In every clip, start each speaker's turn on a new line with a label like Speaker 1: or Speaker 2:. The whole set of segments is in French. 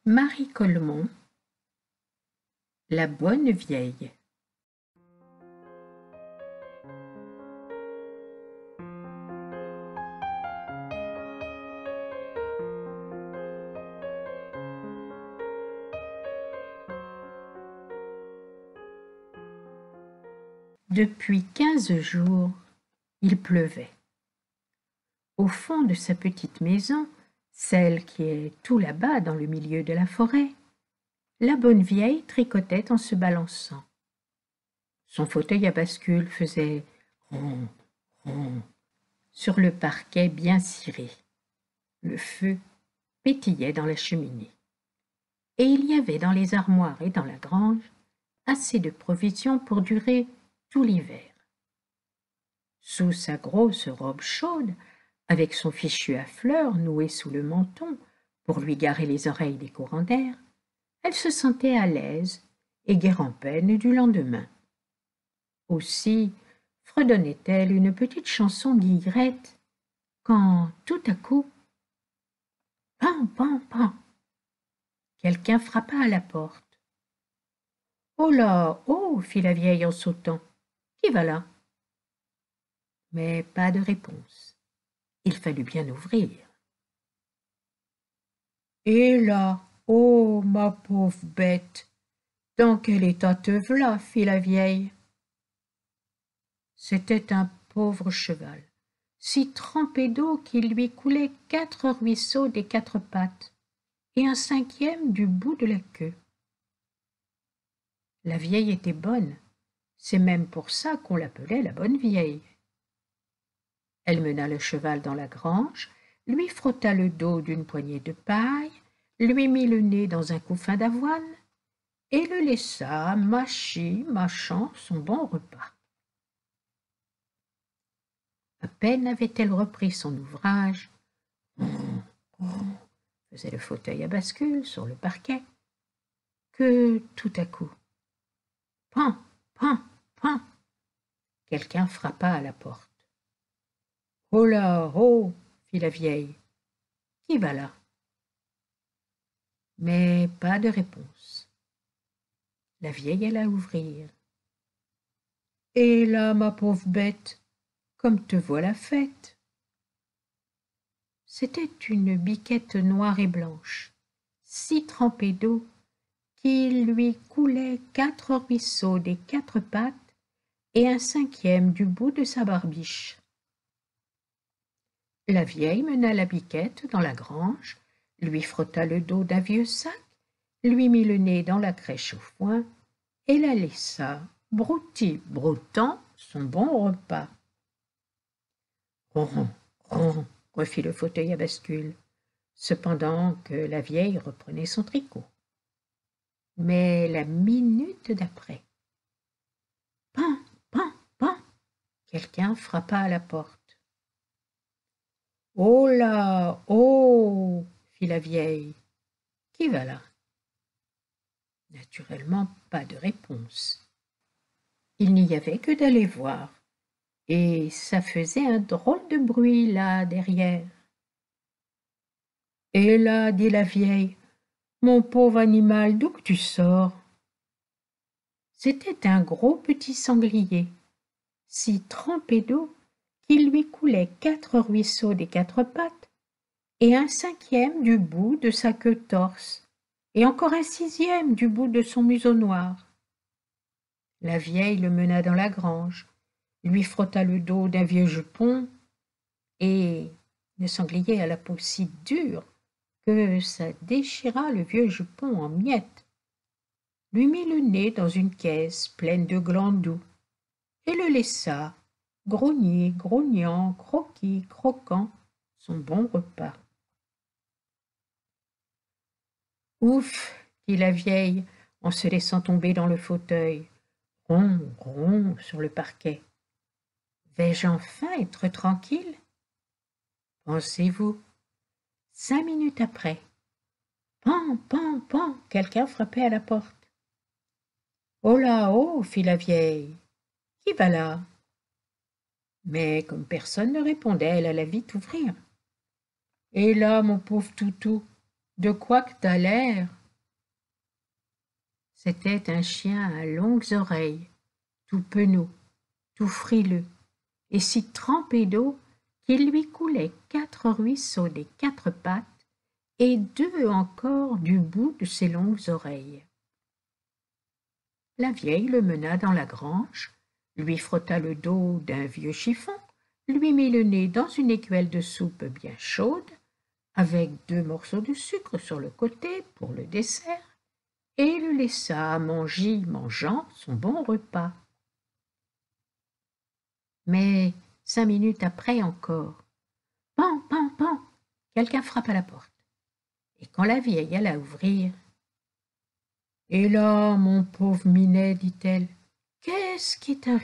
Speaker 1: Marie Colmont, la bonne vieille. Depuis 15 jours, il pleuvait. Au fond de sa petite maison, celle qui est tout là-bas dans le milieu de la forêt, la bonne vieille tricotait en se balançant. Son fauteuil à bascule faisait ron, ron sur le parquet bien ciré. Le feu pétillait dans la cheminée. Et il y avait dans les armoires et dans la grange assez de provisions pour durer tout l'hiver. Sous sa grosse robe chaude, avec son fichu à fleurs noué sous le menton pour lui garer les oreilles des courants d'air, elle se sentait à l'aise et guère-en-peine du lendemain. Aussi fredonnait-elle une petite chanson guillerette quand, tout à coup, pan, pan, pan, quelqu'un frappa à la porte. « Oh là, oh !» fit la vieille en sautant. « Qui va là ?» Mais pas de réponse. Il fallut bien ouvrir. « Et là, oh, ma pauvre bête, dans quel état te v'là ?» fit la vieille. C'était un pauvre cheval, si trempé d'eau qu'il lui coulait 4 ruisseaux des 4 pattes et un 5e du bout de la queue. La vieille était bonne, c'est même pour ça qu'on l'appelait la bonne vieille. Elle mena le cheval dans la grange, lui frotta le dos d'une poignée de paille, lui mit le nez dans un couffin d'avoine et le laissa mâchant son bon repas. À peine avait-elle repris son ouvrage, faisait le fauteuil à bascule sur le parquet, que tout à coup, pan, pan, pan, quelqu'un frappa à la porte. « Oh là, oh !» fit la vieille. « Qui va là ?» Mais pas de réponse. La vieille alla ouvrir. « Et là, ma pauvre bête, comme te voilà faite !» C'était une biquette noire et blanche, si trempée d'eau qu'il lui coulait 4 ruisseaux des 4 pattes et un 5e du bout de sa barbiche. La vieille mena la biquette dans la grange, lui frotta le dos d'un vieux sac, lui mit le nez dans la crèche au foin et la laissa broutant son bon repas. Ron, ron, refit le fauteuil à bascule, cependant que la vieille reprenait son tricot. Mais la minute d'après, pan, pan, pan, quelqu'un frappa à la porte. « Oh là, oh !» fit la vieille. « Qui va là ?» Naturellement, pas de réponse. Il n'y avait que d'aller voir, et ça faisait un drôle de bruit là derrière. « Et là, » dit la vieille, « mon pauvre animal, d'où que tu sors ?» C'était un gros petit sanglier, si trempé d'eau qu'il lui coulait 4 ruisseaux des 4 pattes et un 5e du bout de sa queue torse, et encore un 6e du bout de son museau noir. La vieille le mena dans la grange, lui frotta le dos d'un vieux jupon, et le sanglier à la peau si dure que ça déchira le vieux jupon en miettes, lui mit le nez dans une caisse pleine de glands doux, et le laissa grogner, grognant, croquant son bon repas. « Ouf !» dit la vieille en se laissant tomber dans le fauteuil, ron, ron sur le parquet. « Vais-je enfin être tranquille ?» Pensez-vous, 5 minutes après, pan, pan, pan, quelqu'un frappait à la porte. « Oh là, oh !» fit la vieille. « Qui va là ?» Mais comme personne ne répondait, elle alla vite ouvrir. « Et là, mon pauvre toutou, De quoi que t'as l'air? C'était un chien à longues oreilles, tout penaud, tout frileux, et si trempé d'eau qu'il lui coulait 4 ruisseaux des 4 pattes et 2 encore du bout de ses longues oreilles. La vieille le mena dans la grange, lui frotta le dos d'un vieux chiffon, lui mit le nez dans une écuelle de soupe bien chaude, avec 2 morceaux de sucre sur le côté pour le dessert, et le laissa mangeant son bon repas. Mais 5 minutes après encore, pan, pan, pan, quelqu'un frappe à la porte. Et quand la vieille alla ouvrir, « Et là, mon pauvre Minet, dit-elle, qu'est-ce qui t'arrive ?»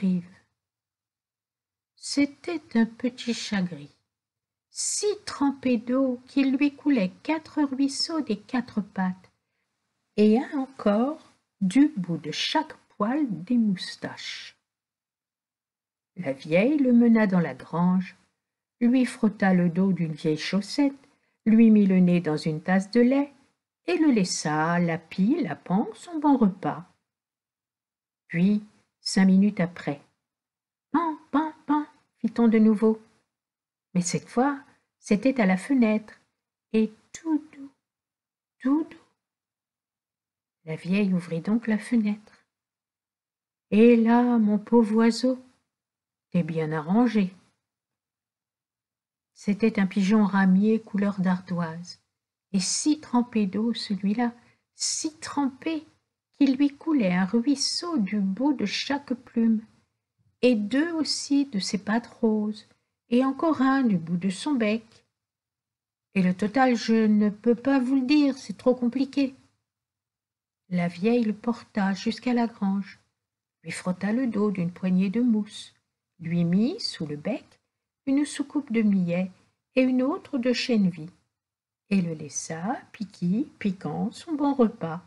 Speaker 1: C'était un petit chat gris, si trempé d'eau qu'il lui coulait 4 ruisseaux des 4 pattes, et un encore du bout de chaque poil des moustaches. La vieille le mena dans la grange, lui frotta le dos d'une vieille chaussette, lui mit le nez dans une tasse de lait, et le laissa, lapant son bon repas. Puis, 5 minutes après, pan, pan, pan, fit-on de nouveau. Mais cette fois, c'était à la fenêtre, et tout doux, tout doux. La vieille ouvrit donc la fenêtre. Et là, mon pauvre oiseau, t'es bien arrangé. C'était un pigeon ramier couleur d'ardoise, et si trempé d'eau celui-là, si trempé qu'il lui coulait un ruisseau du bout de chaque plume, et 2 aussi de ses pattes roses, et encore un du bout de son bec. Et le total, je ne peux pas vous le dire, c'est trop compliqué. La vieille le porta jusqu'à la grange, lui frotta le dos d'une poignée de mousse, lui mit sous le bec une soucoupe de millet et une autre de chènevis, et le laissa, piquant son bon repas.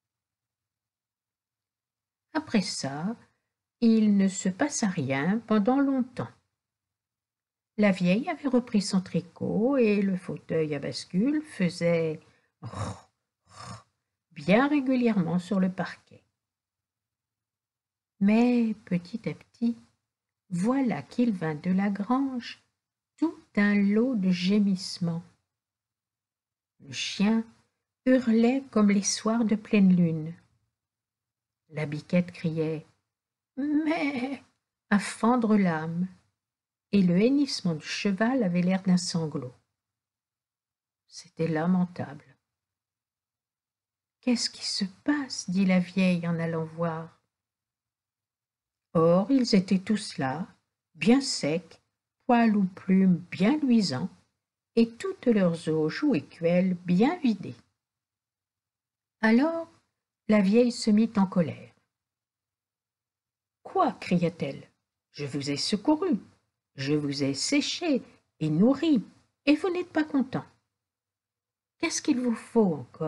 Speaker 1: Après ça, il ne se passa rien pendant longtemps. La vieille avait repris son tricot et le fauteuil à bascule faisait rrr, rrr bien régulièrement sur le parquet. Mais petit à petit, voilà qu'il vint de la grange tout un lot de gémissements. Le chien hurlait comme les soirs de pleine lune. La biquette criait « mais » à fendre l'âme, et le hennissement du cheval avait l'air d'un sanglot. C'était lamentable. « Qu'est-ce qui se passe ?» dit la vieille en allant voir. Or, ils étaient tous là, bien secs, poils ou plumes bien luisants, et toutes leurs auges ou écuelles bien vidées. Alors, la vieille se mit en colère. « Quoi ?» cria-t-elle. « Je vous ai secouru, je vous ai séché et nourri, et vous n'êtes pas content. Qu'est-ce qu'il vous faut encore ?»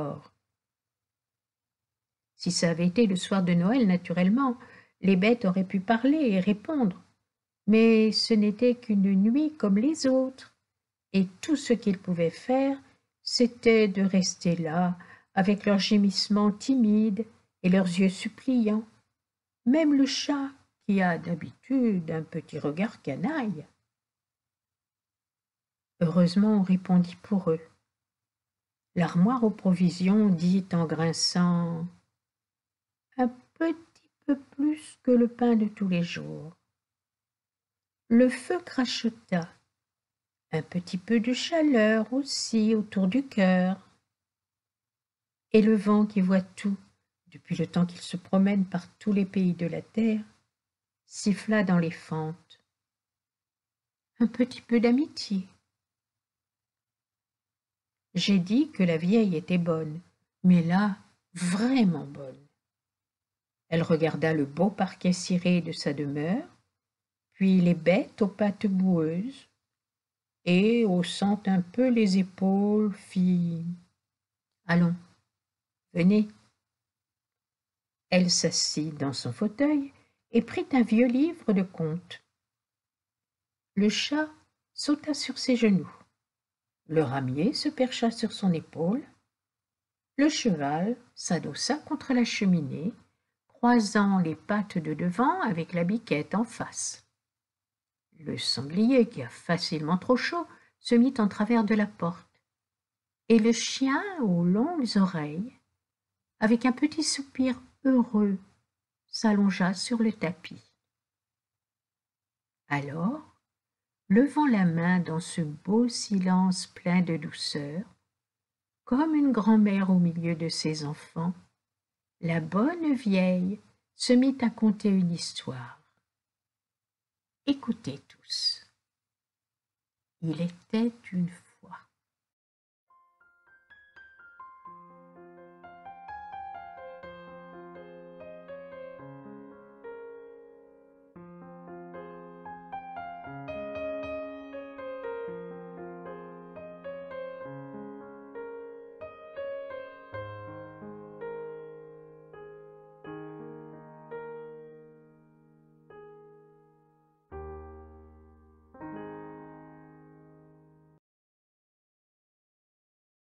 Speaker 1: Si ça avait été le soir de Noël, naturellement, les bêtes auraient pu parler et répondre, mais ce n'était qu'une nuit comme les autres, et tout ce qu'ils pouvaient faire, c'était de rester là, avec leurs gémissements timides et leurs yeux suppliants. Même le chat, qui a d'habitude un petit regard canaille. Heureusement, on répondit pour eux. L'armoire aux provisions dit en grinçant « un petit peu plus que le pain de tous les jours ». Le feu cracheta, un petit peu de chaleur aussi autour du cœur. Et le vent qui voit tout, depuis le temps qu'il se promène par tous les pays de la terre, siffla dans les fentes. Un petit peu d'amitié. J'ai dit que la vieille était bonne, mais là, vraiment bonne. Elle regarda le beau parquet ciré de sa demeure, puis les bêtes aux pattes boueuses, et, haussant un peu les épaules, fit « Allons, venez ». Elle s'assit dans son fauteuil et prit un vieux livre de contes. Le chat sauta sur ses genoux. Le ramier se percha sur son épaule, Le cheval s'adossa contre la cheminée, croisant les pattes de devant avec la biquette en face. Le sanglier, qui a facilement trop chaud, se mit en travers de la porte, et le chien aux longues oreilles, avec un petit soupir heureux, s'allongea sur le tapis. Alors, levant la main dans ce beau silence plein de douceur, comme une grand-mère au milieu de ses enfants, la bonne vieille se mit à conter une histoire. Écoutez tous. Il était une